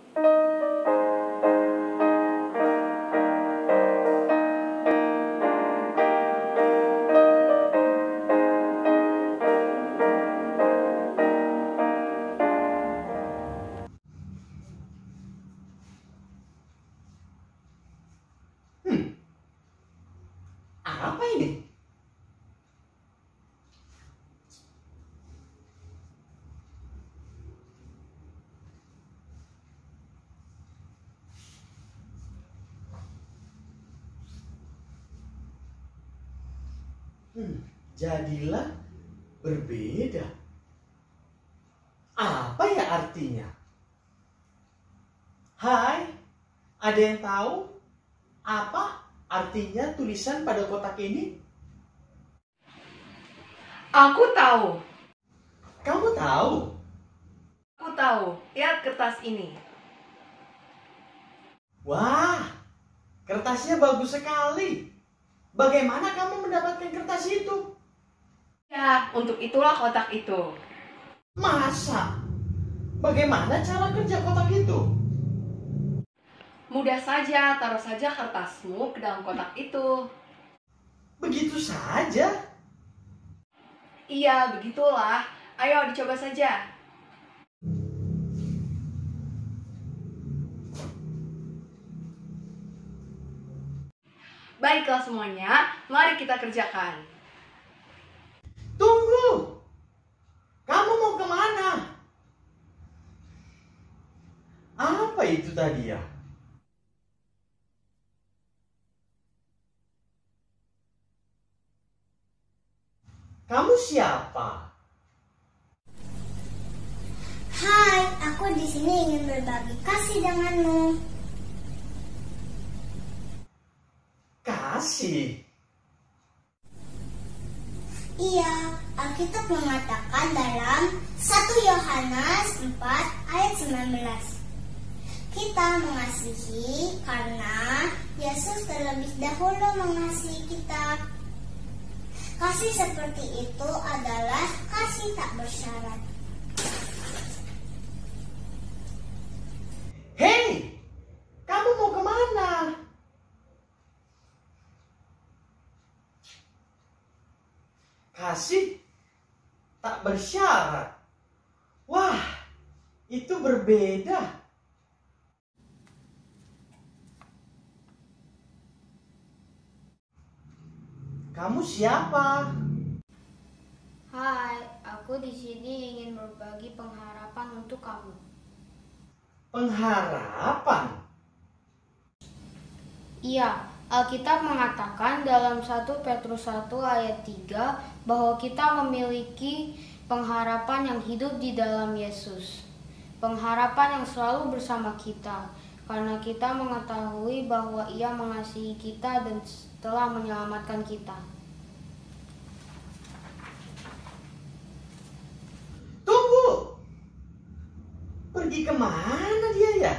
Apa ini? Jadilah berbeda. Apa ya artinya? Hai, ada yang tahu apa artinya tulisan pada kotak ini? Aku tahu. Kamu tahu? Aku tahu. Lihat kertas ini. Wah, kertasnya bagus sekali. Bagaimana kamu mendapatkan kertas itu? Ya, untuk itulah kotak itu. Masa? Bagaimana cara kerja kotak itu? Mudah saja, taruh saja kertasmu ke dalam kotak itu. Begitu saja? Iya, begitulah. Ayo, dicoba saja. Baiklah semuanya, mari kita kerjakan. Tunggu! Kamu mau kemana? Apa itu tadi ya? Kamu siapa? Hai, aku di sini ingin berbagi kasih denganmu. Kasih? Iya, Alkitab mengatakan dalam 1 Yohanes 4 ayat 19. Kita mengasihi karena Yesus terlebih dahulu mengasihi kita. Kasih seperti itu adalah kasih tak bersyarat. Hei! Kamu mau kemana? Kasih tak bersyarat. Wah, itu berbeda. Kamu siapa? Hai, aku di sini ingin berbagi pengharapan untuk kamu. Pengharapan? Iya, Alkitab mengatakan dalam 1 Petrus 1 ayat 3 bahwa kita memiliki pengharapan yang hidup di dalam Yesus. Pengharapan yang selalu bersama kita, karena kita mengetahui bahwa Ia mengasihi kita dan telah menyelamatkan kita. Tunggu! Pergi kemana dia ya?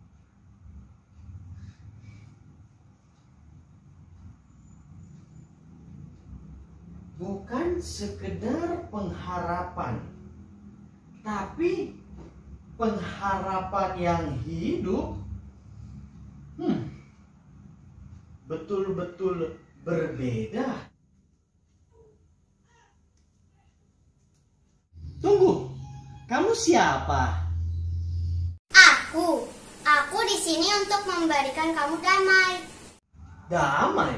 Bukan sekedar pengharapan, tapi pengharapan yang hidup. Betul-betul berbeda. Tunggu, kamu siapa? Aku di sini untuk memberikan kamu damai. Damai?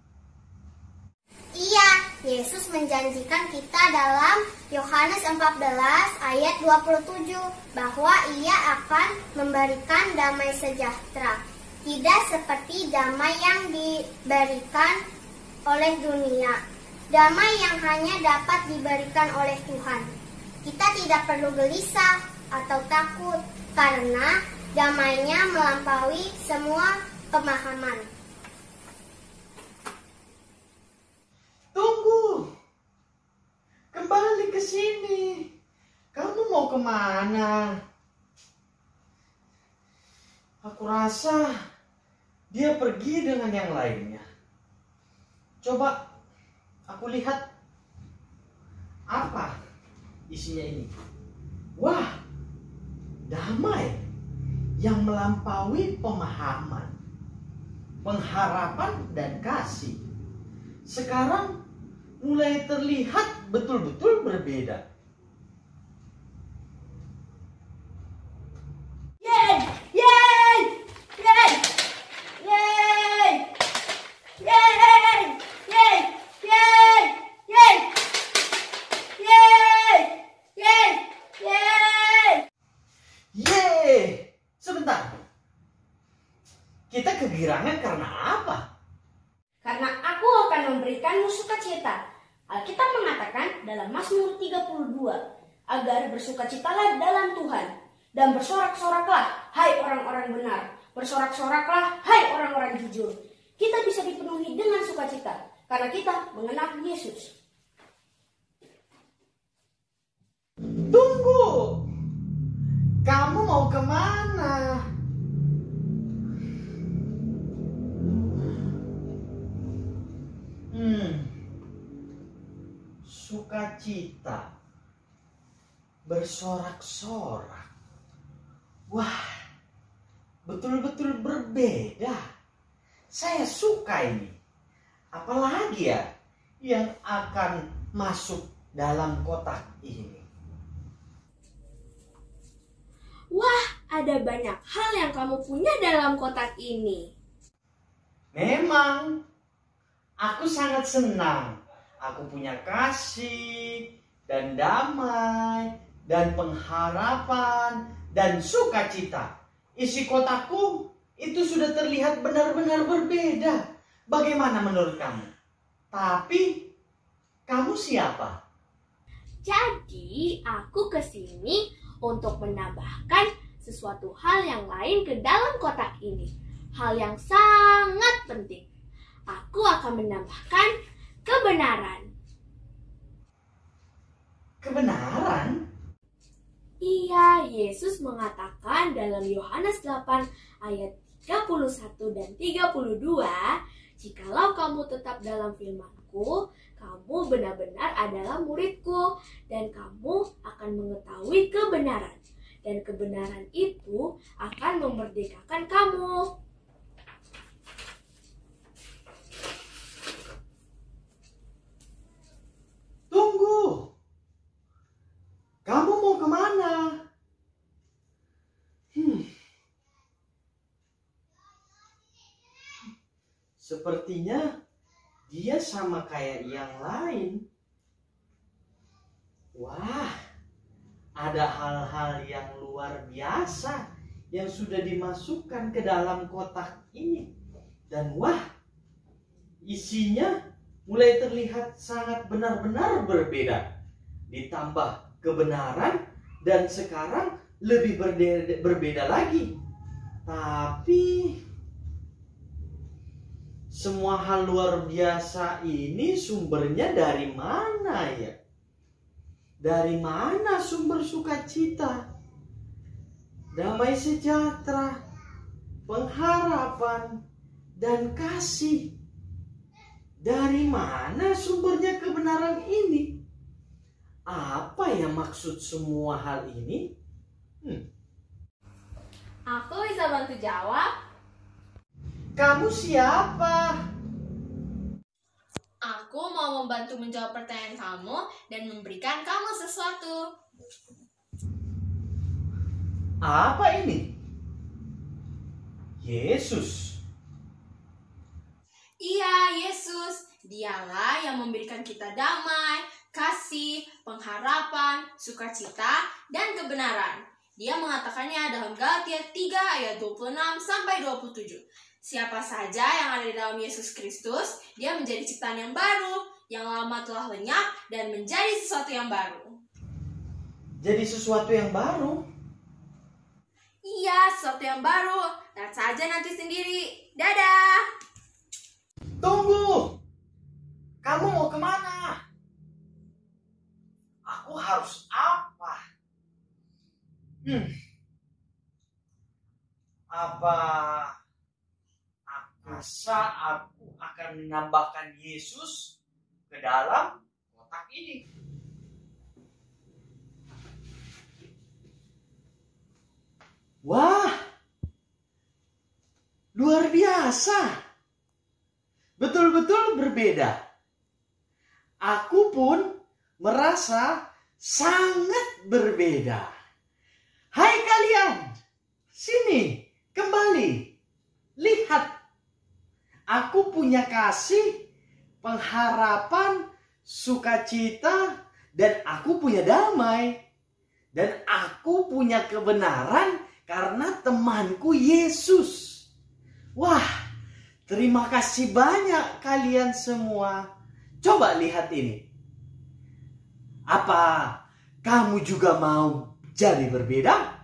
Iya, Yesus menjanjikan kita dalam Yohanes 14 ayat 27 bahwa Ia akan memberikan damai sejahtera. Tidak seperti damai yang diberikan oleh dunia. Damai yang hanya dapat diberikan oleh Tuhan. Kita tidak perlu gelisah atau takut karena damainya melampaui semua pemahaman. Tunggu, kembali ke sini. Kamu mau kemana? Aku rasa dia pergi dengan yang lainnya. Coba aku lihat apa isinya ini. Wah, damai. yang melampaui pemahaman, pengharapan, dan kasih. Sekarang mulai terlihat betul-betul berbeda. Yeay! Yeay! Yeay! Yeay! Yeay! Yeay! Yeay! Yeay! Yeay! Yeay! Yeay! Yeay! Sebentar. Kita kegirangan karena apa? Karena aku akan memberikanmu sukacita. Alkitab mengatakan dalam Mazmur 32, agar bersukacitalah dalam Tuhan, dan bersorak-soraklah, hai orang-orang benar. Bersorak-soraklah, hai orang-orang jujur. Kita bisa dipenuhi dengan sukacita, karena kita mengenal Yesus. Tunggu! Kamu mau kemana? Sukacita, bersorak-sorak. Wah, betul-betul berbeda. Saya suka ini. Apalagi ya yang akan masuk dalam kotak ini. Wah, ada banyak hal yang kamu punya dalam kotak ini. Memang, aku sangat senang. Aku punya kasih, dan damai, dan pengharapan, dan sukacita. Isi kotakku itu sudah terlihat benar-benar berbeda. Bagaimana menurut kamu? Tapi, kamu siapa? Jadi, aku kesini untuk menambahkan sesuatu hal yang lain ke dalam kotak ini. Hal yang sangat penting. Aku akan menambahkan kebenaran. Kebenaran? Iya, Yesus mengatakan dalam Yohanes 8 ayat 31 dan 32, jikalau kamu tetap dalam firman-Ku, kamu benar-benar adalah murid-Ku, dan kamu akan mengetahui kebenaran. Dan kebenaran itu akan memerdekakan kamu. Tunggu! Kamu mau kemana? Sepertinya dia sama kayak yang lain. Wah, ada hal-hal yang luar biasa yang sudah dimasukkan ke dalam kotak ini. Dan wah, isinya mulai terlihat sangat benar-benar berbeda. Ditambah kebenaran dan sekarang lebih berbeda lagi. Tapi semua hal luar biasa ini sumbernya dari mana ya? Dari mana sumber sukacita, damai sejahtera, pengharapan, dan kasih? Dari mana sumbernya kebenaran ini? Apa yang maksud semua hal ini? Aku bisa bantu jawab. Kamu siapa? Aku mau membantu menjawab pertanyaan kamu dan memberikan kamu sesuatu. Apa ini? Yesus. Iya, Yesus. Dialah yang memberikan kita damai, kasih, pengharapan, sukacita, dan kebenaran. Dia mengatakannya dalam Galatia 3 ayat 26 sampai 27. Siapa saja yang ada di dalam Yesus Kristus, dia menjadi ciptaan yang baru, yang lama telah lenyap dan menjadi sesuatu yang baru. Jadi sesuatu yang baru? Iya, sesuatu yang baru. Lihat saja nanti sendiri. Dadah! Tunggu! Kamu mau kemana? Aku harus apa? Apa aku akan menambahkan Yesus ke dalam kotak ini? Wah, merasa betul-betul berbeda. Aku pun merasa sangat berbeda. Hai kalian, sini kembali. Lihat, aku punya kasih, pengharapan, sukacita, dan aku punya damai. Dan aku punya kebenaran karena temanku Yesus. Wah, terima kasih banyak kalian semua. Coba lihat ini. Apa kamu juga mau jadi berbeda?